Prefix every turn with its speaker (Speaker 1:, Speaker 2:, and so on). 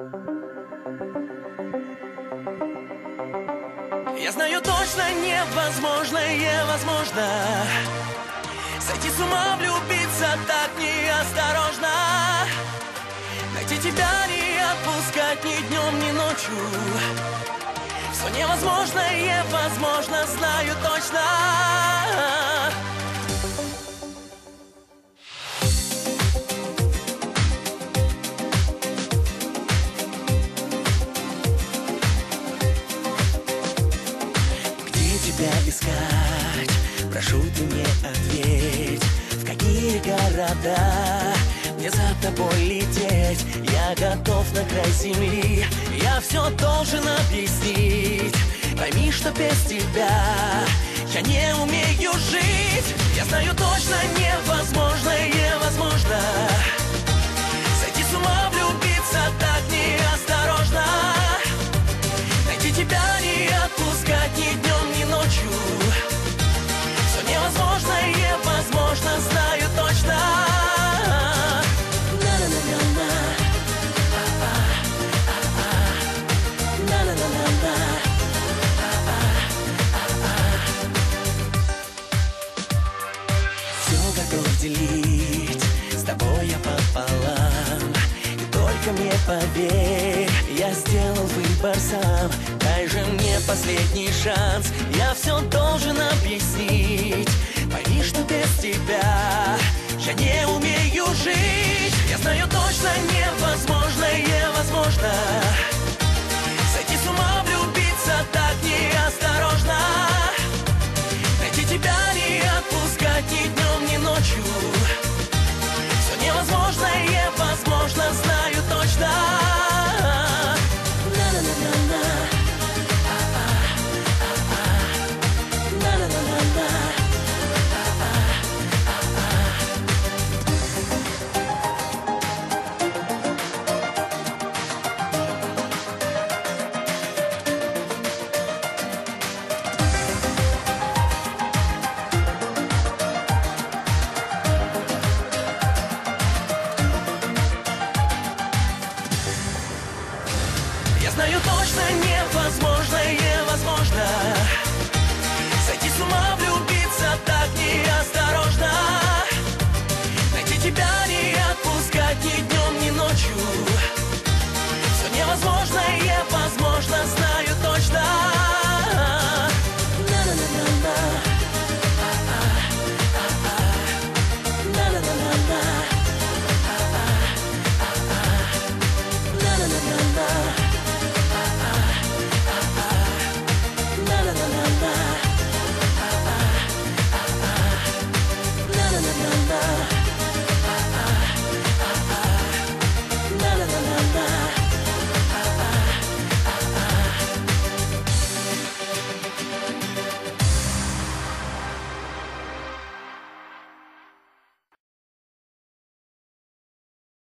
Speaker 1: Я знаю точно, невозможное возможно. Сойти с ума, влюбиться так неосторожно. Найти тебя, не отпускать ни днем, ни ночью. Все невозможное возможно, знаю точно. Тебя искать, прошу ты мне ответь, в какие города мне за тобой лететь. Я готов на край земли, я все должен объяснить. Пойми, что без тебя я не умею жить. Я знаю точно, невозможное возможно. Сойти с ума, влюбиться так неосторожно. Найти тебя, не отпускать ни днем, ни ночью. Все невозможное возможно, знаю точно. На-на-на-на-на, на-на-на-на-на, все готов делить с тобой я пополам. И только мне поверь, я сделал выбор сам. Дай же мне последний шанс, я все должен объяснить. Пойми, что без тебя я не умею жить. Я знаю точно, невозможное возможно. Сойти с ума, влюбиться так неосторожно. Найти тебя, не отпускать ни днем, ни ночью. Все невозможное возможно, знаю точно. Я знаю точно, невозможно.